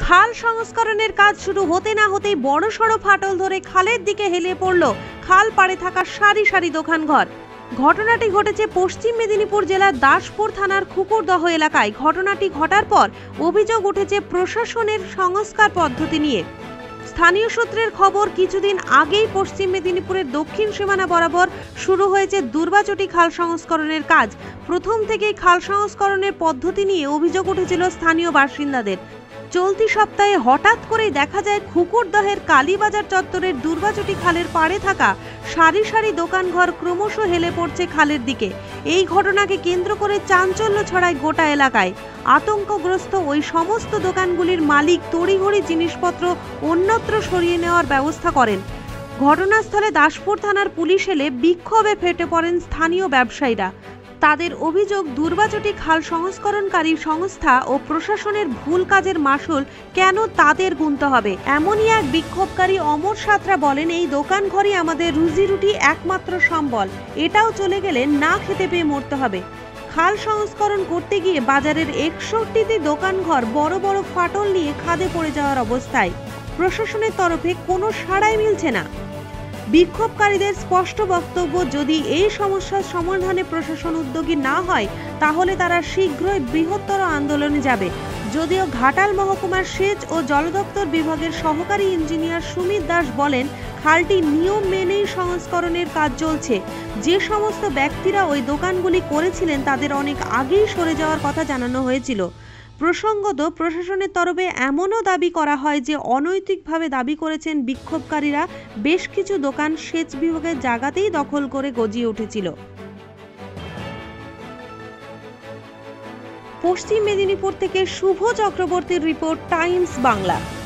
খাল সংস্করণের কাজ শুরু হতে না হতেই বড়সড় ফাটল ধরে খালের দিকে হেলে পড়ল খাল পাড়ে থাকা সারি সারি দোকানঘর। ঘটনাটি ঘটেছে পশ্চিম মেদিনীপুর জেলার দাসপুর থানার খুকুরদহ এলাকায়। ঘটনাটি ঘটার পর অভিযোগ উঠেছে প্রশাসনের সংস্কার পদ্ধতি নিয়ে। স্থানীয় সূত্রের খবর, কিছুদিন আগেই পশ্চিম মেদিনীপুরের দক্ষিণ সীমানা বরাবর শুরু হয়েছে দুর্বাচটি খাল সংস্করণের কাজ। প্রথম থেকেই খাল সংস্করণের পদ্ধতি নিয়ে অভিযোগ উঠেছিল স্থানীয় বাসিন্দাদের। চলতি সপ্তাহে হঠাৎ করেই দেখা যায় খুকুরদহের কালীবাজার চত্বরের দুর্বাচটি খালের পাড়ে থাকা সারি সারি দোকানঘর ক্রমশ হেলে পড়ছে খালের দিকে। এই ঘটনাকে কেন্দ্র করে চাঞ্চল্য ছড়ায় গোটা এলাকায়। আতঙ্কগ্রস্ত ওই সমস্ত দোকানগুলির মালিক তড়িঘড়ি জিনিসপত্র অন্যত্র সরিয়ে নেওয়ার ব্যবস্থা করেন। ঘটনাস্থলে দাসপুর থানার পুলিশ এলে বিক্ষোভে ফেটে পড়েন স্থানীয় ব্যবসায়ীরা। তাদের অভিযোগ, দুর্বাচটি খাল সংস্করণকারী সংস্থা ও প্রশাসনের ভুল কাজের মাসুল কেন তাদের গুনতে হবে। এমনই এক বিক্ষোভকারী অমর সাঁতরা বলেন, এই দোকানঘরই আমাদের রুজি রুটি একমাত্র সম্বল, এটাও চলে গেলে না খেতে পেয়ে মরতে হবে। খাল সংস্করণ করতে গিয়ে বাজারের 61টি দোকানঘর বড় বড় ফাটল নিয়ে খাদে পড়ে যাওয়ার অবস্থায় প্রশাসনের তরফে কোনো সাড়াই মিলছে না। বিক্ষোভকারীদের স্পষ্ট বক্তব্য, যদি এই সমস্যার সমাধানে প্রশাসন উদ্যোগী না হয় তাহলে তারা শীঘ্রই বৃহত্তর আন্দোলনে যাবে। যদিও ঘাটাল মহকুমার সেচ ও জল দপ্তর বিভাগের সহকারী ইঞ্জিনিয়ার সুমিত দাস বলেন, খালটি নিয়ম মেনেই সংস্করণের কাজ চলছে। যে সমস্ত ব্যক্তিরা ওই দোকানগুলি করেছিলেন তাদের অনেক আগেই সরে যাওয়ার কথা জানানো হয়েছিল। প্রসঙ্গত, প্রশাসনের তরফে এমনও দাবি করা হয় যে অনৈতিকভাবে দাবি করেছেন বিক্ষোভকারীরা বেশ কিছু দোকান সেচ বিভাগের জায়গাতেই দখল করে গজিয়ে উঠেছিল। পশ্চিম মেদিনীপুর থেকে শুভ চক্রবর্তীর রিপোর্ট, টাইমস বাংলা।